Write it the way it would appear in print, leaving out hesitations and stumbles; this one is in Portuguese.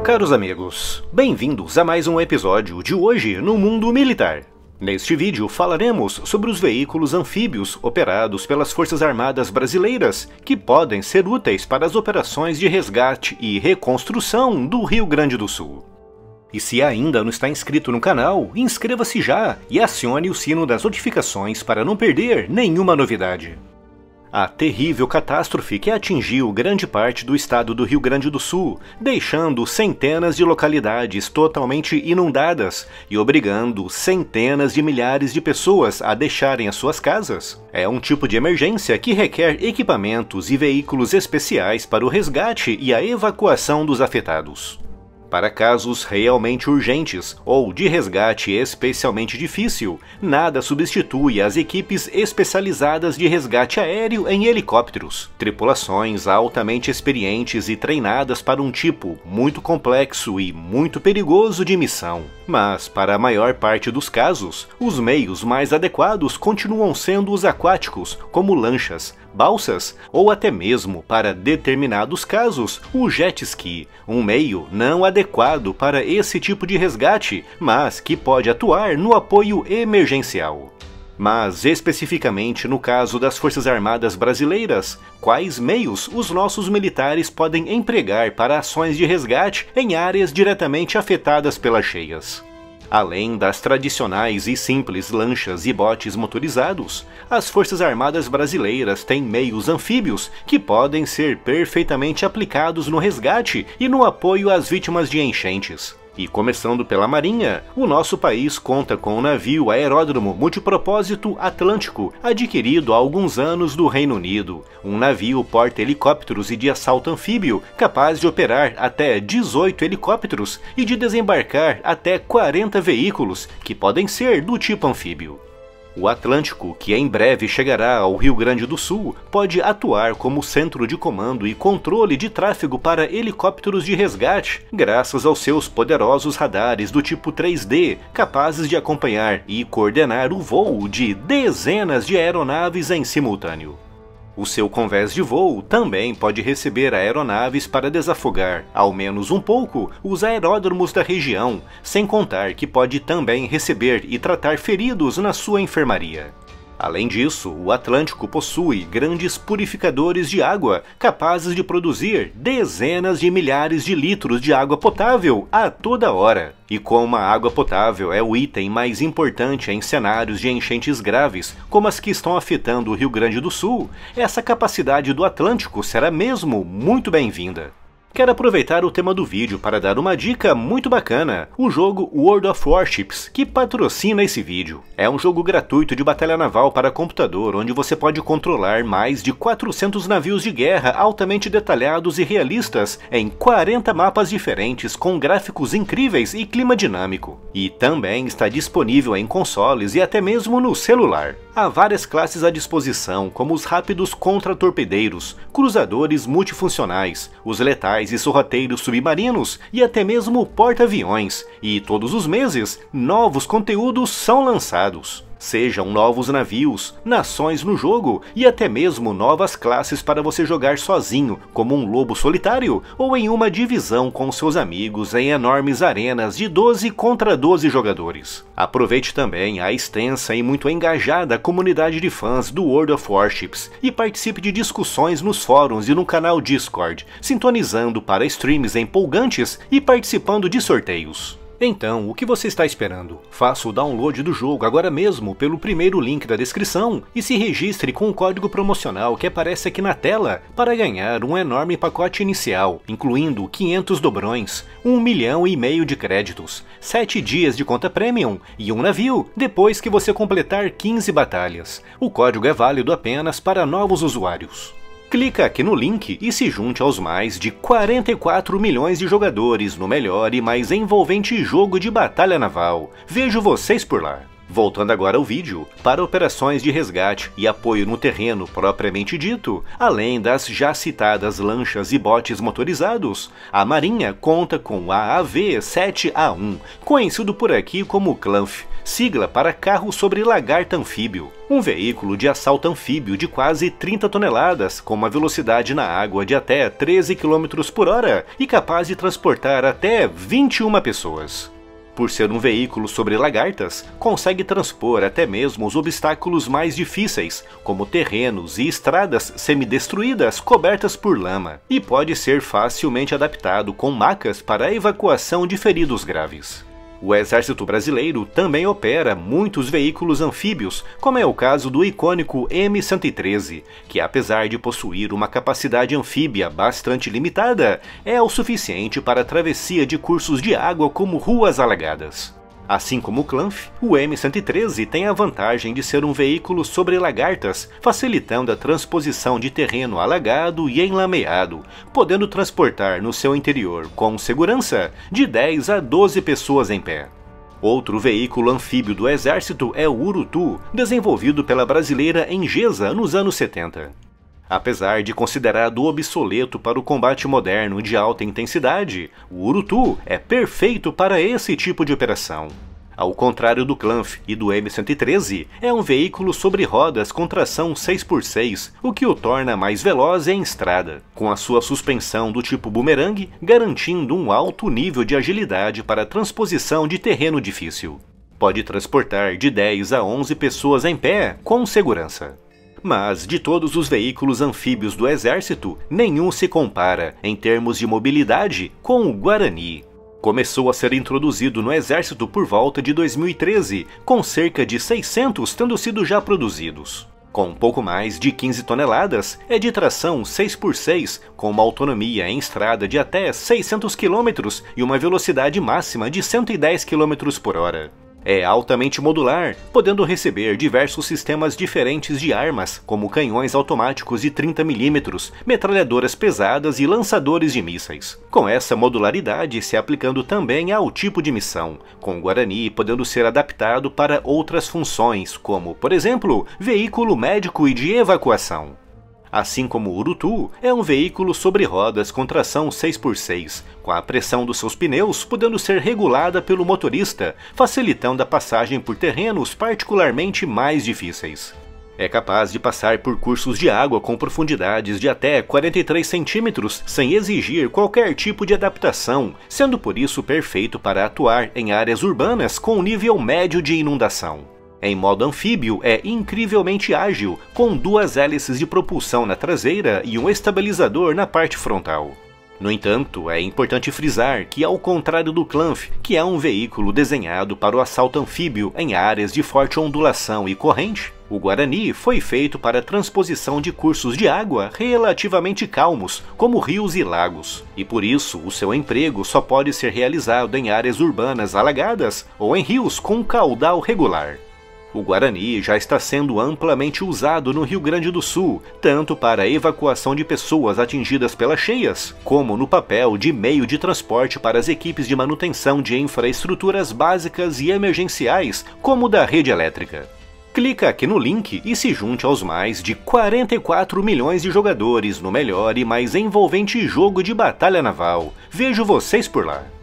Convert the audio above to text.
Caros amigos, bem-vindos a mais um episódio de Hoje no Mundo Militar. Neste vídeo falaremos sobre os veículos anfíbios operados pelas Forças Armadas Brasileiras que podem ser úteis para as operações de resgate e reconstrução do Rio Grande do Sul. E se ainda não está inscrito no canal, inscreva-se já e acione o sino das notificações para não perder nenhuma novidade. A terrível catástrofe que atingiu grande parte do estado do Rio Grande do Sul, deixando centenas de localidades totalmente inundadas e obrigando centenas de milhares de pessoas a deixarem as suas casas, é um tipo de emergência que requer equipamentos e veículos especiais para o resgate e a evacuação dos afetados. Para casos realmente urgentes ou de resgate especialmente difícil, nada substitui as equipes especializadas de resgate aéreo em helicópteros, tripulações altamente experientes e treinadas para um tipo muito complexo e muito perigoso de missão. Mas, para a maior parte dos casos, os meios mais adequados continuam sendo os aquáticos, como lanchas, balsas ou até mesmo, para determinados casos, o jet ski, um meio não adequado para esse tipo de resgate, mas que pode atuar no apoio emergencial. Mas, especificamente no caso das Forças Armadas Brasileiras, quais meios os nossos militares podem empregar para ações de resgate em áreas diretamente afetadas pelas cheias? Além das tradicionais e simples lanchas e botes motorizados, as Forças Armadas Brasileiras têm meios anfíbios que podem ser perfeitamente aplicados no resgate e no apoio às vítimas de enchentes. E começando pela Marinha, o nosso país conta com o navio aeródromo multipropósito Atlântico, adquirido há alguns anos do Reino Unido. Um navio porta-helicópteros e de assalto anfíbio, capaz de operar até 18 helicópteros e de desembarcar até 40 veículos, que podem ser do tipo anfíbio. O Atlântico, que em breve chegará ao Rio Grande do Sul, pode atuar como centro de comando e controle de tráfego para helicópteros de resgate, graças aos seus poderosos radares do tipo 3D, capazes de acompanhar e coordenar o voo de dezenas de aeronaves em simultâneo. O seu convés de voo também pode receber aeronaves para desafogar, ao menos um pouco, os aeródromos da região, sem contar que pode também receber e tratar feridos na sua enfermaria. Além disso, o Atlântico possui grandes purificadores de água, capazes de produzir dezenas de milhares de litros de água potável a toda hora. E como a água potável é o item mais importante em cenários de enchentes graves, como as que estão afetando o Rio Grande do Sul, essa capacidade do Atlântico será mesmo muito bem-vinda. Quero aproveitar o tema do vídeo para dar uma dica muito bacana, o jogo World of Warships, que patrocina esse vídeo. É um jogo gratuito de batalha naval para computador, onde você pode controlar mais de 400 navios de guerra altamente detalhados e realistas em 40 mapas diferentes com gráficos incríveis e clima dinâmico. E também está disponível em consoles e até mesmo no celular. Há várias classes à disposição, como os rápidos contra-torpedeiros, cruzadores multifuncionais, os letais e sorrateiros submarinos e até mesmo porta-aviões, e todos os meses, novos conteúdos são lançados. Sejam novos navios, nações no jogo e até mesmo novas classes para você jogar sozinho, como um lobo solitário, ou em uma divisão com seus amigos em enormes arenas de 12 contra 12 jogadores. Aproveite também a extensa e muito engajada comunidade de fãs do World of Warships e participe de discussões nos fóruns e no canal Discord, sintonizando para streams empolgantes e participando de sorteios. Então, o que você está esperando? Faça o download do jogo agora mesmo pelo primeiro link da descrição e se registre com o código promocional que aparece aqui na tela para ganhar um enorme pacote inicial, incluindo 500 dobrões, 1,5 milhão de créditos, 7 dias de conta premium e um navio depois que você completar 15 batalhas. O código é válido apenas para novos usuários. Clica aqui no link e se junte aos mais de 44 milhões de jogadores no melhor e mais envolvente jogo de batalha naval. Vejo vocês por lá! Voltando agora ao vídeo, para operações de resgate e apoio no terreno propriamente dito, além das já citadas lanchas e botes motorizados, a Marinha conta com a AV-7A1, conhecido por aqui como CLANF, sigla para Carro sobre Lagarta Anfíbio, um veículo de assalto anfíbio de quase 30 toneladas, com uma velocidade na água de até 13 km por hora e capaz de transportar até 21 pessoas. Por ser um veículo sobre lagartas, consegue transpor até mesmo os obstáculos mais difíceis, como terrenos e estradas semidestruídas cobertas por lama, e pode ser facilmente adaptado com macas para a evacuação de feridos graves. O Exército Brasileiro também opera muitos veículos anfíbios, como é o caso do icônico M113, que apesar de possuir uma capacidade anfíbia bastante limitada, é o suficiente para a travessia de cursos de água como ruas alagadas. Assim como o CLANF, o M113 tem a vantagem de ser um veículo sobre lagartas, facilitando a transposição de terreno alagado e enlameado, podendo transportar no seu interior, com segurança, de 10 a 12 pessoas em pé. Outro veículo anfíbio do Exército é o Urutu, desenvolvido pela brasileira Engesa nos anos 70. Apesar de considerado obsoleto para o combate moderno de alta intensidade, o Urutu é perfeito para esse tipo de operação. Ao contrário do CLANF e do M113, é um veículo sobre rodas com tração 6x6, o que o torna mais veloz em estrada, com a sua suspensão do tipo boomerang, garantindo um alto nível de agilidade para a transposição de terreno difícil. Pode transportar de 10 a 11 pessoas em pé, com segurança. Mas, de todos os veículos anfíbios do Exército, nenhum se compara, em termos de mobilidade, com o Guarani. Começou a ser introduzido no Exército por volta de 2013, com cerca de 600 tendo sido já produzidos. Com pouco mais de 15 toneladas, é de tração 6x6, com uma autonomia em estrada de até 600 km e uma velocidade máxima de 110 km por hora. É altamente modular, podendo receber diversos sistemas diferentes de armas, como canhões automáticos de 30 mm, metralhadoras pesadas e lançadores de mísseis. Com essa modularidade se aplicando também ao tipo de missão, com o Guarani podendo ser adaptado para outras funções, como, por exemplo, veículo médico e de evacuação. Assim como o Urutu, é um veículo sobre rodas com tração 6x6, com a pressão dos seus pneus podendo ser regulada pelo motorista, facilitando a passagem por terrenos particularmente mais difíceis. É capaz de passar por cursos de água com profundidades de até 43 centímetros sem exigir qualquer tipo de adaptação, sendo por isso perfeito para atuar em áreas urbanas com nível médio de inundação. Em modo anfíbio, é incrivelmente ágil, com 2 hélices de propulsão na traseira e um estabilizador na parte frontal. No entanto, é importante frisar que, ao contrário do CLANF, que é um veículo desenhado para o assalto anfíbio em áreas de forte ondulação e corrente, o Guarani foi feito para a transposição de cursos de água relativamente calmos, como rios e lagos, e por isso o seu emprego só pode ser realizado em áreas urbanas alagadas ou em rios com caudal regular. O Guarani já está sendo amplamente usado no Rio Grande do Sul, tanto para a evacuação de pessoas atingidas pelas cheias, como no papel de meio de transporte para as equipes de manutenção de infraestruturas básicas e emergenciais, como da rede elétrica. Clica aqui no link e se junte aos mais de 44 milhões de jogadores no melhor e mais envolvente jogo de batalha naval. Vejo vocês por lá!